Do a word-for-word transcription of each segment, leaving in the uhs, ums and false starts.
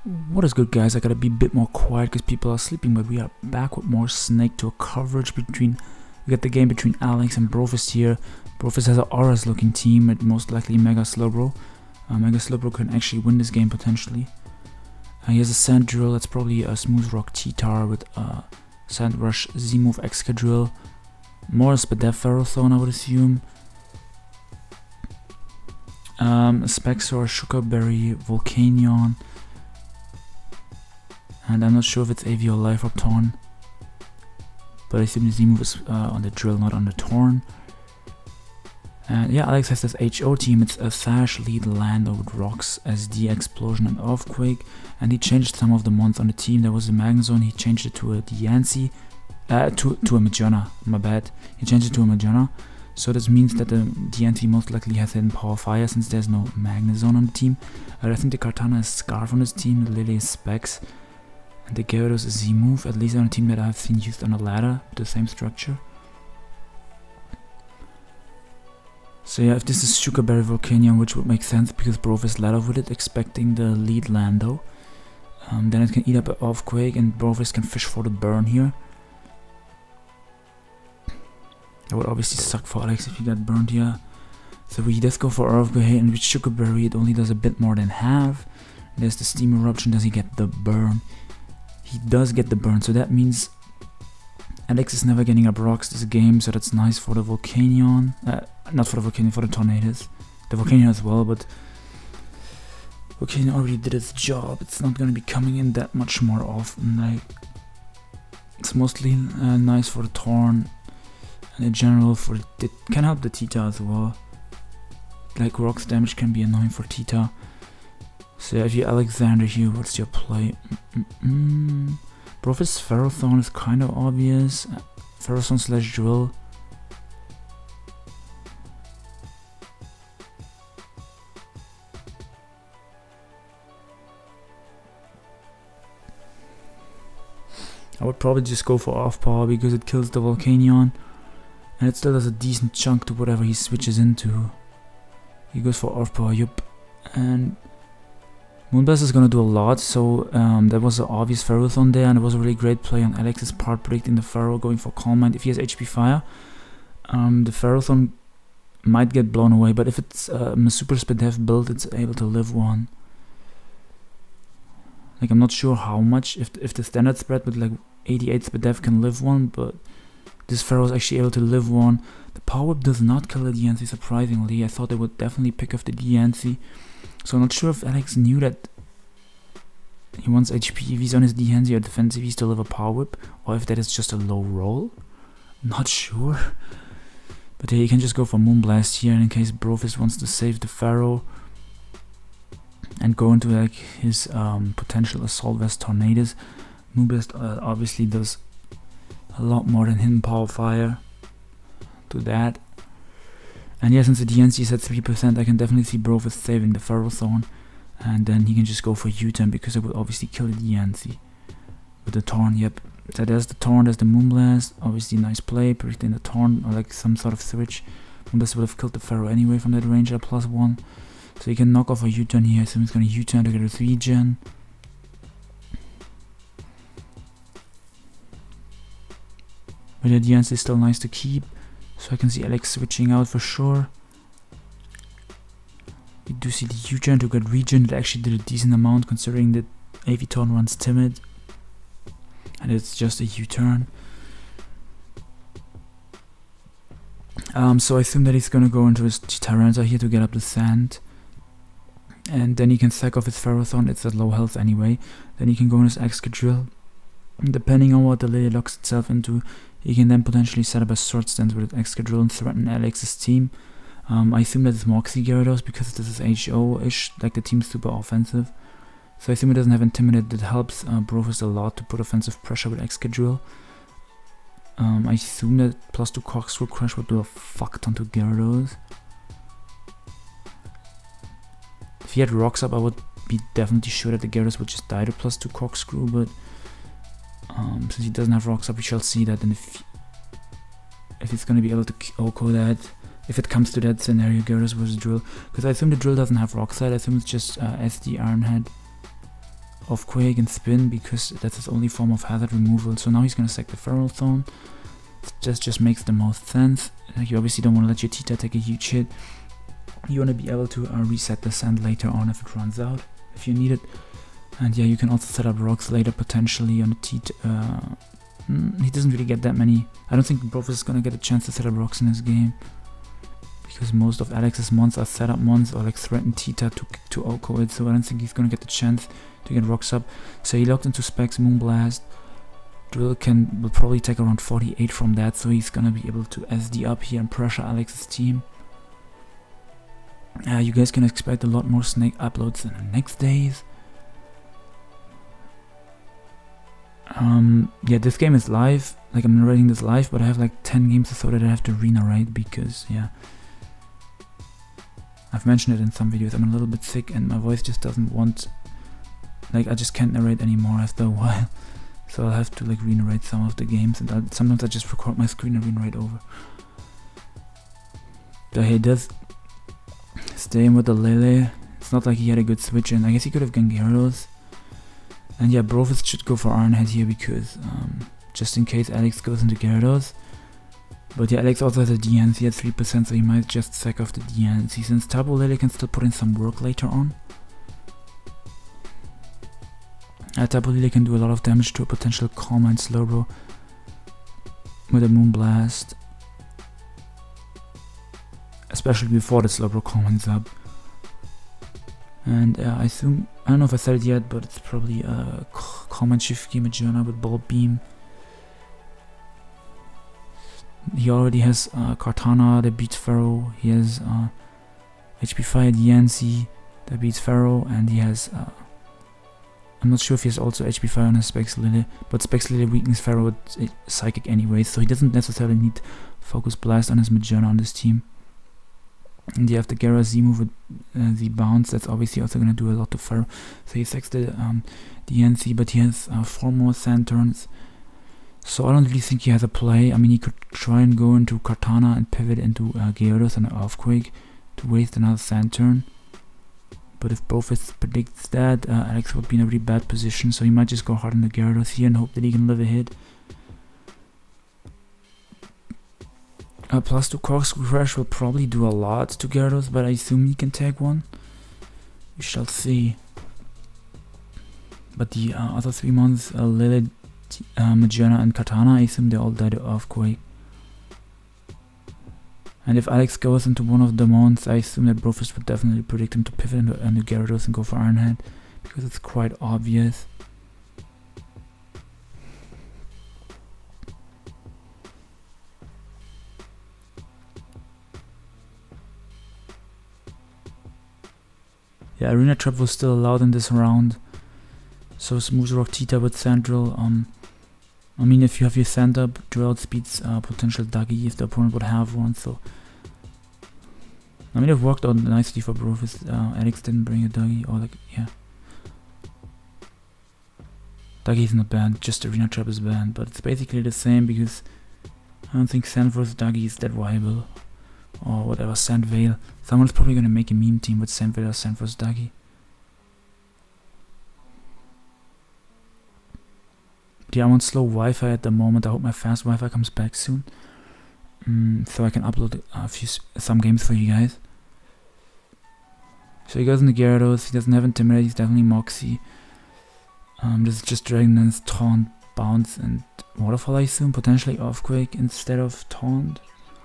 What is good, guys? I gotta be a bit more quiet because people are sleeping, but we are back with more Snake to a coverage between. We got the game between Alex and Brofist here. Brofist has an Auras looking team, and most likely Mega Slowbro. Uh, Mega Slowbro can actually win this game potentially. Uh, he has a Sand Drill, that's probably a Smooth Rock T-Tar with a Sand Rush Z-Move Excadrill. More Spadef Ferrothorn, I would assume. Um, Spexor, Sugarberry, Volcanion. And I'm not sure if it's A V or Life Orb Torn. But I assume the Z-Move is uh, on the Drill, not on the Torn. And yeah, Alex has this H O team. It's a Sash, Lead, Lando with Rocks, S D, Explosion, and Earthquake. And he changed some of the mons on the team. There was a Magnezone, he changed it to a Diancie. Uh, to, to a Magearna, my bad. He changed it to a Magearna. So this means that the Diancie most likely has hidden Power Fire since there's no Magnezone on the team. Uh, I think the Kartana is Scarf on his team, the Lily is Specs. And the Gyarados is Z-Move, at least on a team that I've seen used on a ladder, with the same structure. So yeah, if this is Sugarberry Volcanion, which would make sense because Brofist ladder with it, expecting the lead Lando. Um, then it can eat up an Earthquake and Brofist can fish for the burn here. That would obviously suck for Alex if he got burned here. So he does go for Earthquake, and with Sugarberry it only does a bit more than half. There's the Steam Eruption, does he get the burn? He does get the burn, so that means Alex is never getting up rocks this game, so that's nice for the Volcanion. Uh, not for the Volcanion, for the Tornadus. The Volcanion as well, but Volcanion already did its job. It's not gonna be coming in that much more often. Like, it's mostly uh, nice for the Torn, and in general for the, it can help the T-Tar as well. Like rocks damage can be annoying for T-Tar. So if you're Alexander here, what's your play? Mm -mm. Brofist Ferrothorn is kind of obvious. Uh, Ferrothorn slash Drill. I would probably just go for off power because it kills the Volcanion. And it still does a decent chunk to whatever he switches into. He goes for off power, yup. And Moonblast is gonna do a lot, so um, there was an obvious Ferrothorn there, and it was a really great play on Alex's part, predicting the Ferro, going for Calm Mind. If he has H P Fire, um, the Ferrothorn might get blown away, but if it's um, a Super Spadef build, it's able to live one. Like, I'm not sure how much, if, if the standard spread with like eighty-eight Spadef can live one, but this Ferro is actually able to live one. The Power Whip does not kill the Diancie, surprisingly. I thought they would definitely pick off the Diancie. So I'm not sure if Alex knew that he wants H P if he's on his Diancie or defensive he's to live a Power Whip, or if that is just a low roll. Not sure. But yeah, you can just go for Moonblast here in case Brofist wants to save the Ferro and go into like his um, potential Assault Vest Tornadus. Moonblast uh, obviously does a lot more than hidden Power Fire to that. And yeah, since the Diancie is at three percent, I can definitely see Brofist saving the Ferrothorn. And then he can just go for U-turn because it would obviously kill the Diancie. With the Torn, yep. So there's the Torn, there's the Moonblast. Obviously nice play, predicting the Torn or like some sort of switch. Moonblast would have killed the Ferro anyway from that range at plus one. So you can knock off a U-turn here, so he's gonna U-turn to get a three gen. But the Diancie is still nice to keep. So I can see Alex switching out for sure. We do see the U-turn to get regen. It actually did a decent amount considering that Aviton runs Timid. And it's just a U-turn. Um, so I assume that he's gonna go into his Tyranitar here to get up the sand. And then he can sack off his Ferrothorn, it's at low health anyway. Then he can go in his Excadrill. Depending on what the Lily locks itself into, he can then potentially set up a Sword Stance with Excadrill and threaten Alex's team. Um, I assume that it's Moxie Gyarados because this is H O-ish, like the team's super offensive. So I assume it doesn't have Intimidate. That helps uh, Brofist a lot to put offensive pressure with Excadrill. Um, I assume that plus two Corkscrew Crush would do a fuck ton to Gyarados. If he had Rocks up, I would be definitely sure that the Gyarados would just die to plus two Corkscrew, but Um, since he doesn't have Rocks up, we shall see that, and if if it's gonna be able to O K O that, if it comes to that scenario, Gyarados versus Drill, because I assume the Drill doesn't have Rock Slide. I assume it's just uh, S D Ironhead Earthquake and spin because that's his only form of hazard removal. So now he's gonna sack the Feral Zone. This just makes the most sense. Like, you obviously don't want to let your Tita take a huge hit. You want to be able to uh, reset the sand later on if it runs out, if you need it. And yeah, you can also set up rocks later potentially on the Tita. Uh, mm, he doesn't really get that many. I don't think Brofist is gonna get a chance to set up rocks in this game, because most of Alex's mons are set up mons or like threaten Tita to to Oko it. So I don't think he's gonna get the chance to get rocks up. So he locked into Specs Moonblast. Drill can will probably take around forty-eight from that, so he's gonna be able to S D up here and pressure Alex's team. Uh, you guys can expect a lot more Snake uploads in the next days. Um, yeah, this game is live. Like, I'm narrating this live, but I have like ten games or so that I have to re-narrate because, yeah, I've mentioned it in some videos. I'm a little bit sick and my voice just doesn't want, like, I just can't narrate anymore after a while. So I'll have to like re-narrate some of the games, and I'll, sometimes I just record my screen and re-narrate over. But he does stay in with the Lele. It's not like he had a good switch in. I guess he could have gone Gyarados. And yeah, Brofist should go for Ironhead here because um, just in case Alex goes into Gyarados. But yeah, Alex also has a D N C at three percent, so he might just sack off the D N C since Tapu Lele can still put in some work later on. Uh, Tapu Lele can do a lot of damage to a potential Calm and Slowbro with a Moonblast, especially before the Slowbro commons up. And uh, I assume, I don't know if I said it yet, but it's probably a uh, Common Shiftki Magearna with Bulb Beam. He already has uh, Kartana that beats Pharaoh. He has uh, H P Fire D N C that beats Pharaoh, and he has uh, I'm not sure if he has also H P Fire on his Specs Lily, but Specs Lily weakens Pharaoh with uh, Psychic anyway, so he doesn't necessarily need Focus Blast on his Magearna on this team. And you have the Gyara Z move with uh, the bounce. That's obviously also going to do a lot to Pharaoh. So he sacks the um, D N C, but he has uh, four more sand turns. So I don't really think he has a play. I mean, he could try and go into Kartana and pivot into uh, Gyarados and Earthquake to waste another sand turn. But if Brofist predicts that, uh, Alex would be in a really bad position. So he might just go hard on the Gyarados here and hope that he can live a hit. Uh, plus two Corkscrew Crash will probably do a lot to Gyarados, but I assume he can take one. We shall see. But the uh, other three mons, uh, Lily, uh, Magearna and Kartana, I assume they all die to Earthquake. And if Alex goes into one of the mons, I assume that Brofist would definitely predict him to pivot into, into Gyarados and go for Ironhead, because it's quite obvious. Yeah, Arena Trap was still allowed in this round. So Smooth Rock Tita with Sand Drill. Um, I mean, if you have your Sand up, Drill outspeeds uh, potential Dougie if the opponent would have one. So I mean, it worked out nicely for Brofist. Uh, Alex didn't bring a Dougie, or like, yeah. Dougie is not banned, just Arena Trap is banned, but it's basically the same because I don't think Sand versus Dougie is that viable. Or whatever, Sand Veil. Someone's probably gonna make a meme team with Sand Veil or Sand versus Dougie. Yeah, I'm on slow Wi-Fi at the moment. I hope my fast Wi-Fi comes back soon, mm, so I can upload a few some games for you guys. So he goes into Gyarados. He doesn't have Intimidate. He's definitely Moxie. Um, this is just Dragon Dance, Taunt, Bounce, and Waterfall. I assume potentially Earthquake instead of Taunt.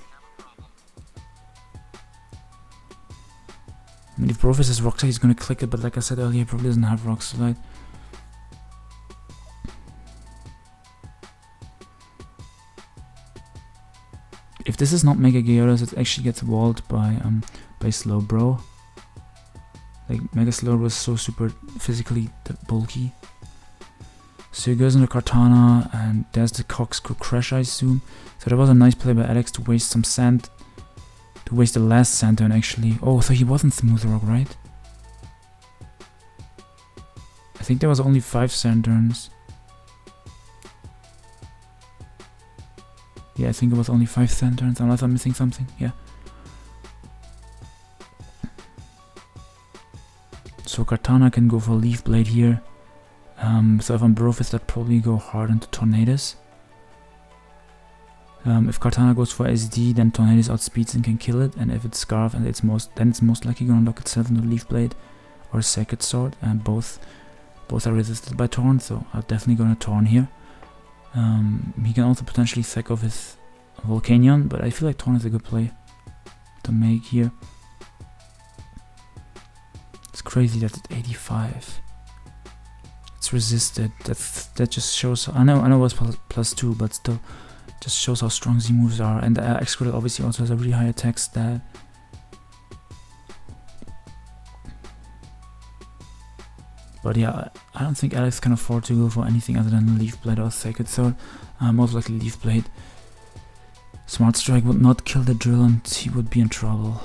I mean, if Brofist has Rock Slide, he's gonna click it, but like I said earlier, he probably doesn't have Rock Slide. If this is not Mega Gyarados, it actually gets walled by um by Slowbro. Like, Mega Slowbro is so super physically bulky. So he goes into Kartana, and there's the Corkscrew Crash, I assume. So that was a nice play by Alex to waste some sand. To waste the last sand turn, actually. Oh, so he wasn't Smooth Rock, right? I think there was only five sand turns. Yeah, I think it was only five sand turns, unless I'm missing something. Yeah. So Kartana can go for Leaf Blade here. Um, so if I'm Brofist, I'd probably go hard into Tornadus. Um, if Kartana goes for S D, then Tornadus outspeeds and can kill it, and if it's Scarf, and it's most, then it's most likely gonna lock itself into Leaf Blade or Sacred Sword, and both both are resisted by Torn, so I'm definitely gonna Torn here. Um, he can also potentially sack off his Volcanion, but I feel like Torn is a good play to make here. It's crazy that it's eighty-five. It's resisted. That's that just shows. I know I know it was plus, plus two, but still. Just shows how strong Z moves are, and uh, Excadrill obviously also has a really high attack stat. But yeah, I don't think Alex can afford to go for anything other than Leaf Blade or Sacred Sword. Uh, most likely Leaf Blade. Smart Strike would not kill the drill and he would be in trouble.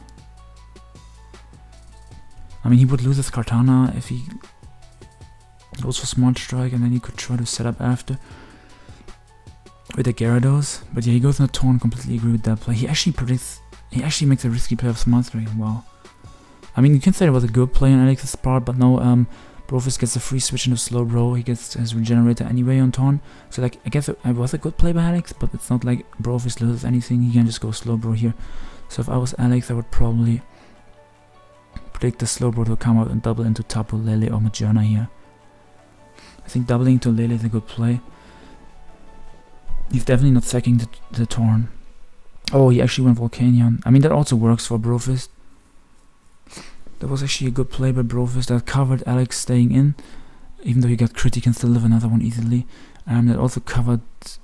I mean, he would lose his Kartana if he goes for Smart Strike, and then he could try to set up after with the Gyarados. But yeah, he goes into Torn. Completely agree with that play. He actually predicts, he actually makes a risky play of Smart Strike. Wow. I mean, you can say it was a good play on Alex's part, but no, um, Brofist gets a free switch into Slowbro. He gets his Regenerator anyway on Torn. So like, I guess it, it was a good play by Alex, but it's not like Brofist loses anything. He can just go Slowbro here. So if I was Alex, I would probably predict the Slowbro to come out and double into Tapu Lele or Magearna here. I think doubling to Lele is a good play. He's definitely not sacking the, the Torn. Oh, he actually went Volcanion. I mean, that also works for Brofist. That was actually a good play by Brofist that covered Alex staying in. Even though he got crit, he can still live another one easily. Um, that also covered...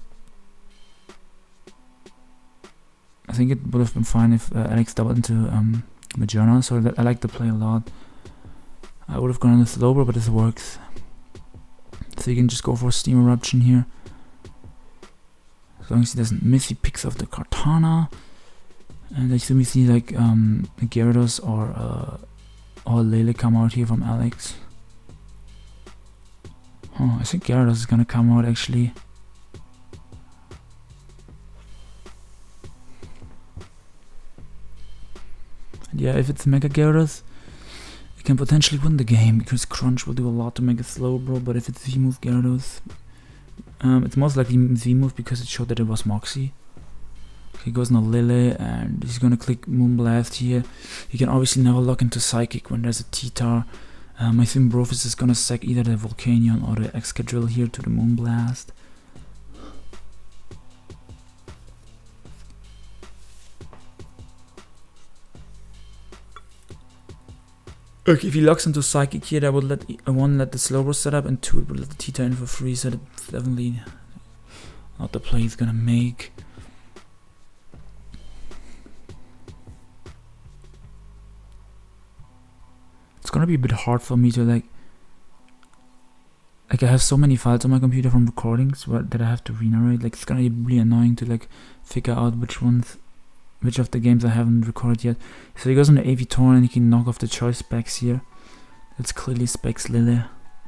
I think it would have been fine if uh, Alex doubled into um, Magearna, so that I like the play a lot. I would have gone on the Slowbro, but this works. So you can just go for Steam Eruption here. As long as he doesn't miss, he picks up the Kartana. And I assume we see like um, the Gyarados or uh, or Lele come out here from Alex. Oh, I think Gyarados is gonna come out actually. And yeah, if it's Mega Gyarados, it can potentially win the game because Crunch will do a lot to make it Slowbro. But if it's Z-move Gyarados, um, it's most likely Z-move because it showed that it was Moxie. He goes on a Lele and he's gonna click Moonblast here. He can obviously never lock into Psychic when there's a T-Tar. Um, I think Brofist is gonna sack either the Volcanion or the Excadrill here to the Moonblast. Okay, if he locks into Psychic here, that would let uh, one let the Slowbro set up, and two it would let the T-Tar in for free. So that's definitely not the play he's gonna make. It's gonna be a bit hard for me to like like I have so many files on my computer from recordings where, that I have to re-narrate. Like it's gonna be really annoying to like figure out which ones, which of the games I haven't recorded yet. So he goes on the A V Torn and he can knock off the choice specs here. That's clearly specs Lele.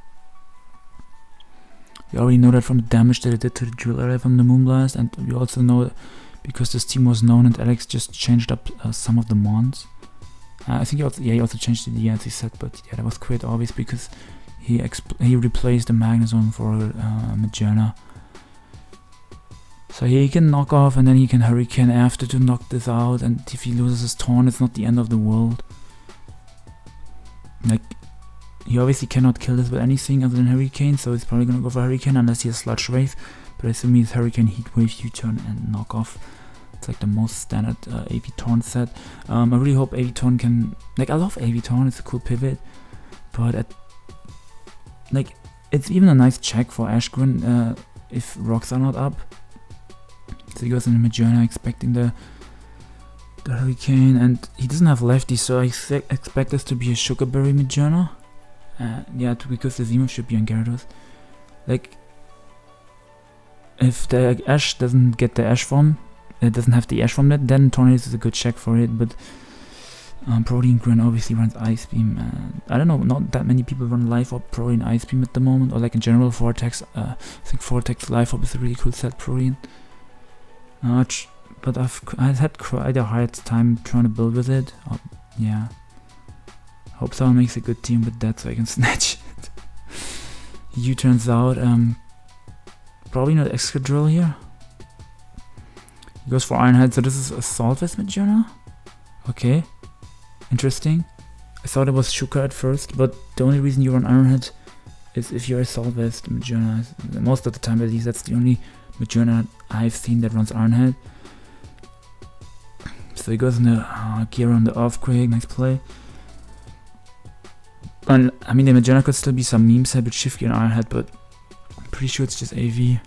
We already know that from the damage that it did to the drill area from the Moonblast, and we also know that because this team was known and Alex just changed up uh, some of the mons. Uh, I think he also, yeah, he also changed the D N C set, but yeah, that was quite obvious because he exp he replaced the Magnezone for uh, Magearna. So he can knock off and then he can Hurricane after to knock this out, and if he loses his Torn, it's not the end of the world. Like, he obviously cannot kill this with anything other than Hurricane, so he's probably gonna go for Hurricane unless he has Sludge Wave, but I assume he's Hurricane, Heat Wave, U-turn and knock off. It's like the most standard uh, A V Torn set. Um, I really hope A V Torn can... Like, I love A V Torn, it's a cool pivot. But, at, like, it's even a nice check for Ashgren uh, if rocks are not up. So he goes into Magearna expecting the, the Hurricane. And he doesn't have Lefty, so I ex expect this to be a Sugar Berry Magearna. Uh, yeah, to, because the Z-move should be on Gyarados. Like, if the Ash doesn't get the Ash form, it doesn't have the Ash from that, then Tornadus is a good check for it, but um, Protein Grin obviously runs Ice Beam. Uh, I don't know, not that many people run Life Orb, Protein, Ice Beam at the moment, or like in general Vortex. Uh, I think Vortex Life Orb is a really cool set, Protein. Uh, but I've I've had quite a hard time trying to build with it. Uh, yeah. Hope someone makes a good team with that so I can snatch it. He U-turns out. Um, probably not Excadrill here. He goes for Iron Head, so this is Assault Vest Magearna? Okay. Interesting. I thought it was Shuka at first, but the only reason you run Iron Head is if you're Assault Vest Magearna. Most of the time at least, that's the only Magearna I've seen that runs Iron Head. So he goes in the uh, gear on the Earthquake, nice play. And I mean, the Magearna could still be some meme set with Shift Gear and Iron Head, but I'm pretty sure it's just A V.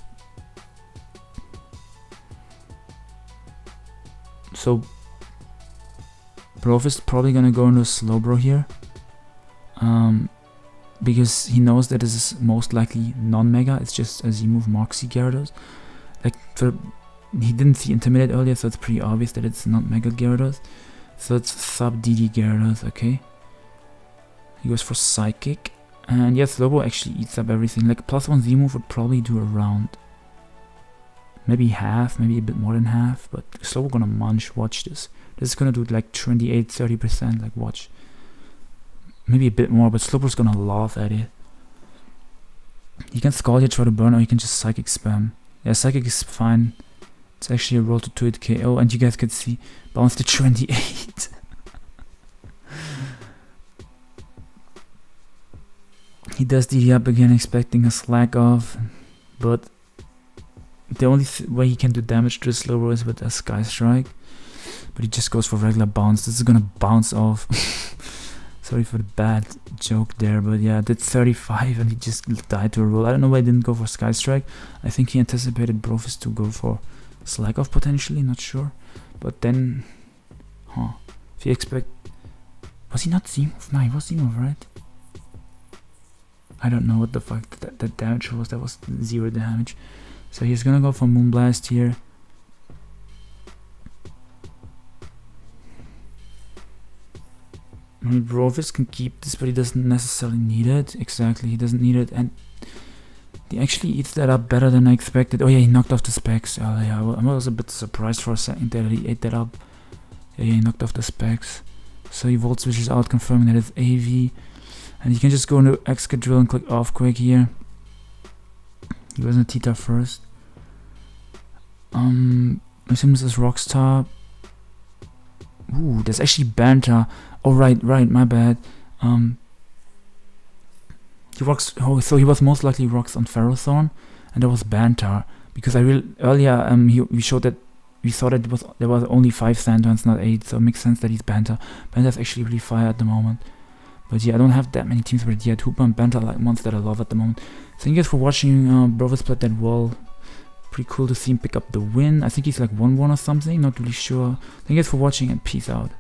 So Brofist probably gonna go into Slowbro here, um, because he knows that this is most likely non-mega. It's just a Z-move Moxie Gyarados. Like, for, he didn't see Intimidate earlier, so it's pretty obvious that it's not Mega Gyarados. So it's sub D D Gyarados, okay. He goes for Psychic, and yes, Slowbro actually eats up everything. Like, plus one Z-move would probably do around maybe half, maybe a bit more than half, but Slowbro gonna munch. Watch this. This is gonna do like twenty-eight, thirty percent, like watch. Maybe a bit more, but Slowbro's gonna laugh at it. You can Scald here, try to burn, or you can just Psychic spam. Yeah, Psychic is fine. It's actually a roll to two hit K O, and you guys can see, bounce to twenty-eight. He does D D up again, expecting a slack off, but the only th way he can do damage to the Slowbro is with a Sky Strike. But he just goes for regular bounce. This is gonna bounce off. Sorry for the bad joke there, but yeah, did thirty-five and he just died to a roll. I don't know why he didn't go for Sky Strike. I think he anticipated Brofist to go for Slack Off potentially, not sure. But then, huh? If you expect, was he not Z-move? No, he was Z-move, right? I don't know what the fuck that, that damage was. That was zero damage. So he's gonna go for Moonblast here. I mean, Brofist can keep this, but he doesn't necessarily need it. Exactly, he doesn't need it, and he actually eats that up better than I expected. Oh yeah, he knocked off the specs. Oh yeah, I was a bit surprised for a second that he ate that up. Yeah, yeah, he knocked off the specs. So he Volt Switches out, confirming that it's A V. And you can just go into Excadrill and click Earthquake here. He goes into Tita first. Um, I assume this is Rockstar. Ooh, there's actually Banter. Oh right, right, my bad. Um, he rocks. Oh, so he was most likely rocks on Ferrothorn, and there was Banter because I real earlier um he we showed that we saw that it was there was only five Sandons, not eight, so it makes sense that he's Banter. Banter's actually really fire at the moment. But yeah, I don't have that many teams with it yet. Hoopa and Banter are like ones that I love at the moment. Thank you guys for watching. Uh, Brofist played that well. Pretty cool to see him pick up the win. I think he's like one one or something. Not really sure. Thank you guys for watching and peace out.